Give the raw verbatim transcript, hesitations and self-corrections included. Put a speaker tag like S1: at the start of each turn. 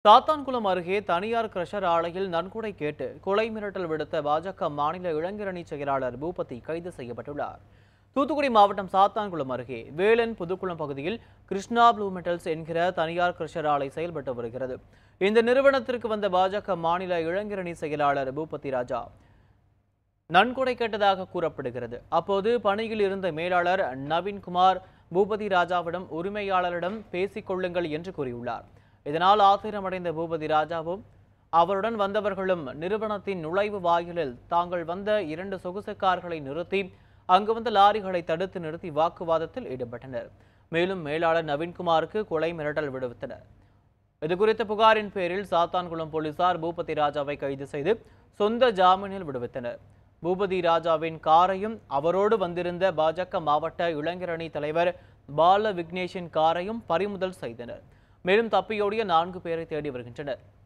S1: சாத்தான்குளம் அருகே தனியார் கிரஷர் ஆலையில் நன்கொடை கேட்டு கொலை மிரட்டல் விடுத்த பாஜக மாநில இளைஞரணி செயலாளர் பூபதி கைது செய்யப்பட்டுள்ளார். தூத்துக்குடி மாவட்டம் சாத்தான்குளம் அருகே வேலன் புதுக்குளம் பகுதியில் கிருஷ்ணா ப்ளூ மெட்டல்ஸ் என்கிற தனியார் கிரஷர் ஆலை செயல்பட்டு வருகிறது. இந்த நிறுவனத்திற்கு வந்த பாஜக மாநில இளைஞரணி செயலாளர் பூபதி ராஜா நன்கொடை கேட்டதாக கூறப்படுகிறது. அப்போது பணியில் இருந்த மேலாளர் நவீன்குமார் பூபதி ராஜாவிடம் உரிமையாளரிடம் பேசிக் கொள்ளுங்கள் என்று கூறியுள்ளார். இதனால் ஆத்திரமடைந்த பூபதி ராஜாவும் அவருடன் வந்தவர்களும் நிறுவனத்தின் நுழைவு வாயிலில் தாங்கள் வந்த இரண்டு சொகுசு கார்களை நிறுத்தி அங்கு வந்த லாரிகளை தடுத்து நிறுத்தி வாக்குவாதத்தில் ஈடுபட்டனர். மேலும் மேலாளர் நவீன்குமாருக்கு கொலை மிரட்டல் விடுவித்தனர். இதுகுறித்த புகாரின் பேரில் சாத்தான்குளம் போலீசார் பூபதி ராஜாவை கைது செய்து சொந்த ஜாமீனில் விடுவித்தனர். பூபதி ராஜாவின் காரையும் அவரோடு வந்திருந்த பாஜக மாவட்ட இளைஞரணி தலைவர் பால விக்னேஷின் காரையும் பறிமுதல் செய்தனர். மேலும் தப்பியோடிய நான்கு பேரை தேடி வருகின்றனர்.